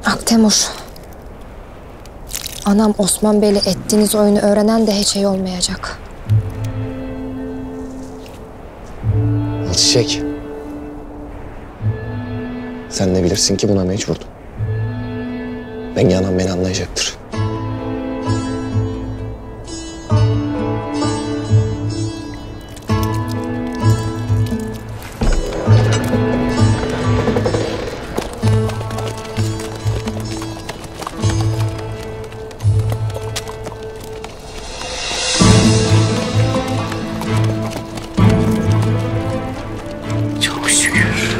Aktemur. Anam Osman Bey'le ettiğiniz oyunu öğrenen de hiç şey olmayacak. Çiçek. Sen ne bilirsin ki buna mecburdum. Bengi anam beni anlayacaktır. Çok şükür.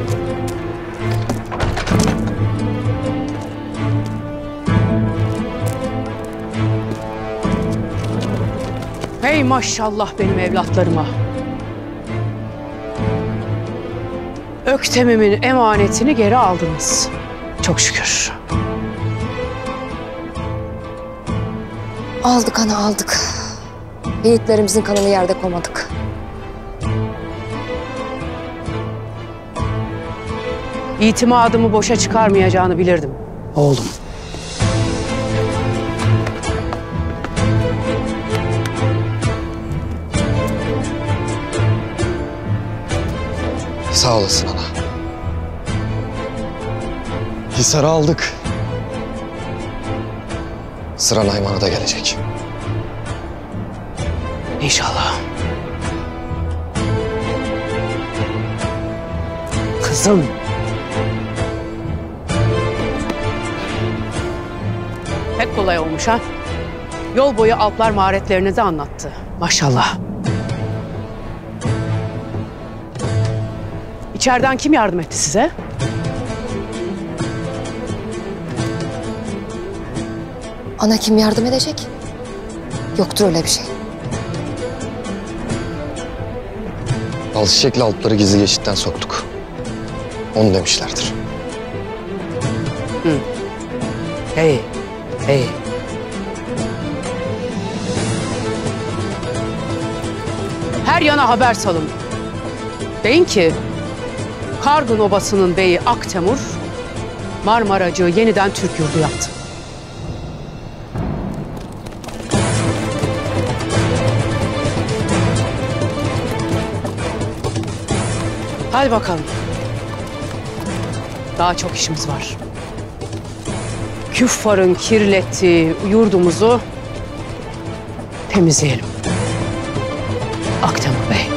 Hey maşallah benim evlatlarıma. Öktem'imin emanetini geri aldınız. Çok şükür. Aldık ana aldık. Yiğitlerimizin kanını yerde koymadık. İtimadımı boşa çıkarmayacağını bilirdim oğlum. Sağ olasın ana. Hisar'ı aldık. Sıra Nayman'a da gelecek. İnşallah. Kızım. Pek kolay olmuş ha. Yol boyu Alplar maharetlerinizi anlattı. Maşallah. İçeriden kim yardım etti size? Ana kim yardım edecek? Yoktur öyle bir şey. Balçiçek'le Alpları gizli geçitten soktuk. Onu demişlerdir. Hey, hey. Her yana haber salın. Deyin ki Kargun Obası'nın beyi Aktemur Marmaracığı yeniden Türk yurdu yaptı. Hadi bakalım. Daha çok işimiz var. Küffarın kirlettiği yurdumuzu temizleyelim. Aktemur Bey.